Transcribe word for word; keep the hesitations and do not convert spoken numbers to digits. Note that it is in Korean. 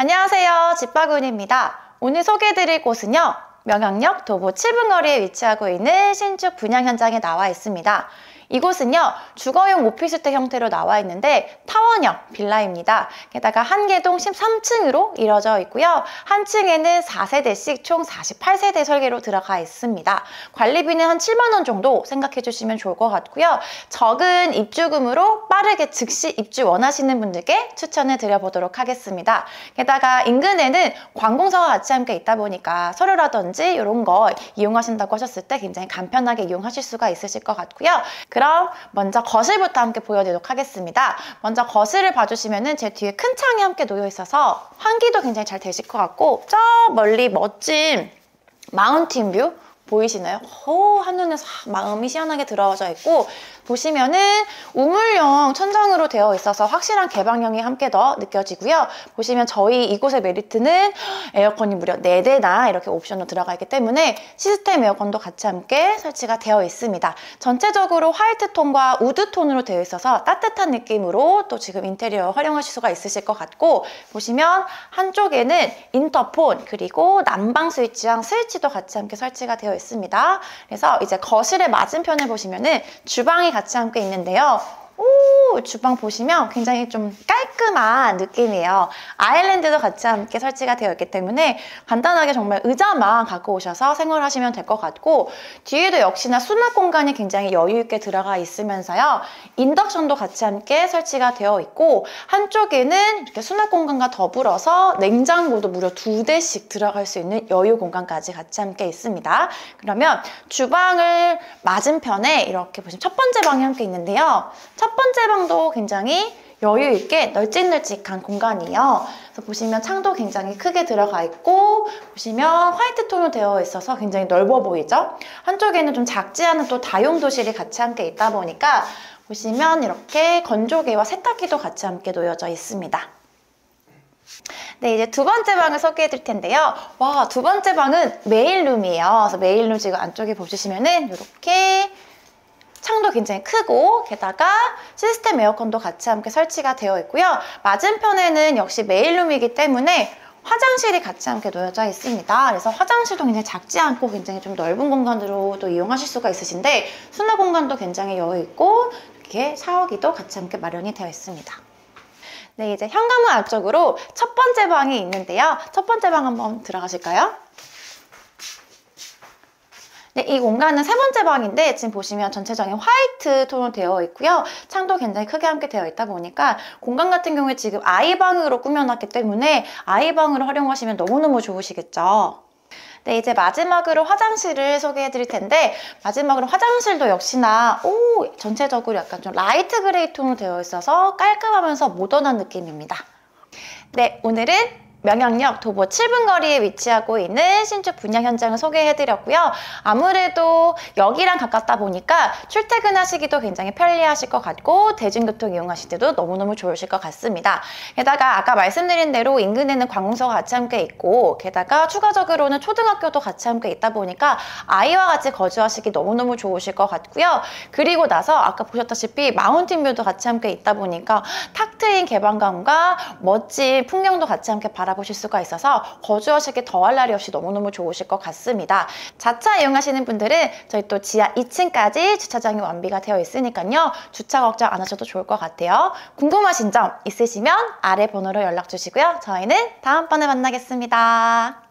안녕하세요, 집바구니입니다. 오늘 소개해드릴 곳은요, 명학역 도보 칠 분 거리에 위치하고 있는 신축 분양 현장에 나와 있습니다. 이곳은요, 주거용 오피스텔 형태로 나와 있는데 타원형 빌라입니다. 게다가 한 개동 십삼 층으로 이루어져 있고요. 한 층에는 사 세대씩 총 사십팔 세대 설계로 들어가 있습니다. 관리비는 한 칠만 원 정도 생각해 주시면 좋을 것 같고요. 적은 입주금으로 빠르게 즉시 입주 원하시는 분들께 추천을 드려보도록 하겠습니다. 게다가 인근에는 관공서가 같이 함께 있다 보니까 서류라든지 이런 거 이용하신다고 하셨을 때 굉장히 간편하게 이용하실 수가 있으실 것 같고요. 그럼 먼저 거실부터 함께 보여드리도록 하겠습니다. 먼저 거실을 봐주시면은 제 뒤에 큰 창이 함께 놓여 있어서 환기도 굉장히 잘 되실 것 같고, 저 멀리 멋진 마운틴 뷰 보이시나요? 호, 한눈에서 마음이 시원하게 들어져 있고, 보시면은 우물형 천장으로 되어 있어서 확실한 개방력이 함께 더 느껴지고요. 보시면 저희 이곳의 메리트는 에어컨이 무려 네 대나 이렇게 옵션으로 들어가 있기 때문에 시스템 에어컨도 같이 함께 설치가 되어 있습니다. 전체적으로 화이트 톤과 우드 톤으로 되어 있어서 따뜻한 느낌으로 또 지금 인테리어 활용하실 수가 있으실 것 같고, 보시면 한쪽에는 인터폰 그리고 난방 스위치랑 스위치도 같이 함께 설치가 되어 있습니다. 그래서 이제 거실의 맞은편에 보시면은 주방이 같이 함께 있는데요. 오, 주방 보시면 굉장히 좀 깔끔한 느낌이에요. 아일랜드도 같이 함께 설치가 되어 있기 때문에 간단하게 정말 의자만 갖고 오셔서 생활하시면 될 것 같고, 뒤에도 역시나 수납 공간이 굉장히 여유 있게 들어가 있으면서요, 인덕션도 같이 함께 설치가 되어 있고, 한쪽에는 이렇게 수납 공간과 더불어서 냉장고도 무려 두 대씩 들어갈 수 있는 여유 공간까지 같이 함께 있습니다. 그러면 주방을 맞은편에 이렇게 보시면 첫 번째 방이 함께 있는데요. 첫 번째 방도 굉장히 여유 있게 널찍널찍한 공간이에요. 그래서 보시면 창도 굉장히 크게 들어가 있고, 보시면 화이트 톤으로 되어 있어서 굉장히 넓어 보이죠? 한쪽에는 좀 작지 않은 또 다용도실이 같이 함께 있다 보니까 보시면 이렇게 건조기와 세탁기도 같이 함께 놓여져 있습니다. 네, 이제 두 번째 방을 소개해 드릴 텐데요. 와, 두 번째 방은 메인룸이에요. 그래서 메인룸 지금 안쪽에 보시면은 이렇게 창도 굉장히 크고, 게다가 시스템 에어컨도 같이 함께 설치가 되어 있고요. 맞은편에는 역시 메인룸이기 때문에 화장실이 같이 함께 놓여져 있습니다. 그래서 화장실도 굉장히 작지 않고 굉장히 좀 넓은 공간으로 또 이용하실 수가 있으신데, 수납 공간도 굉장히 여유 있고, 이렇게 샤워기도 같이 함께 마련이 되어 있습니다. 네, 이제 현관문 앞쪽으로 첫 번째 방이 있는데요. 첫 번째 방 한번 들어가실까요? 네, 이 공간은 세 번째 방인데 지금 보시면 전체적인 화이트 톤으로 되어 있고요. 창도 굉장히 크게 함께 되어 있다 보니까 공간 같은 경우에 지금 아이방으로 꾸며놨기 때문에 아이방으로 활용하시면 너무너무 좋으시겠죠. 네, 이제 마지막으로 화장실을 소개해 드릴 텐데, 마지막으로 화장실도 역시나 오, 전체적으로 약간 좀 라이트 그레이 톤으로 되어 있어서 깔끔하면서 모던한 느낌입니다. 네, 오늘은 명학역 도보 칠 분 거리에 위치하고 있는 신축 분양 현장을 소개해드렸고요. 아무래도 여기랑 가깝다 보니까 출퇴근하시기도 굉장히 편리하실 것 같고, 대중교통 이용하실 때도 너무너무 좋으실 것 같습니다. 게다가 아까 말씀드린 대로 인근에는 관공서가 같이 함께 있고, 게다가 추가적으로는 초등학교도 같이 함께 있다 보니까 아이와 같이 거주하시기 너무너무 좋으실 것 같고요. 그리고 나서 아까 보셨다시피 마운틴뷰도 같이 함께 있다 보니까 탁 트인 개방감과 멋진 풍경도 같이 함께 바라 보실 수가 있어서 거주하시기 더할 날이 없이 너무너무 좋으실 것 같습니다. 자차 이용하시는 분들은 저희 또 지하 이 층까지 주차장이 완비가 되어 있으니까요. 주차 걱정 안 하셔도 좋을 것 같아요. 궁금하신 점 있으시면 아래 번호로 연락 주시고요. 저희는 다음번에 만나겠습니다.